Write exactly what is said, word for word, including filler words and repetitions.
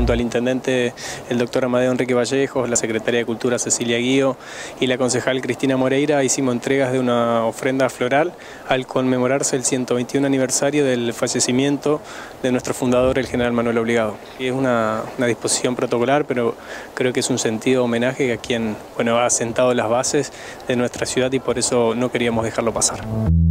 junto al intendente, el doctor Amadeo Enrique Vallejos, la secretaria de Cultura Cecilia Guío y la concejal Cristina Moreira, hicimos entregas de una ofrenda floral al conmemorarse el ciento veintiún aniversario del fallecimiento de nuestro fundador, el general Manuel Obligado. Y es una, una disposición protocolar, pero creo que es un sentido homenaje a quien bueno, ha sentado las bases de nuestra ciudad y por eso no queríamos dejarlo pasar.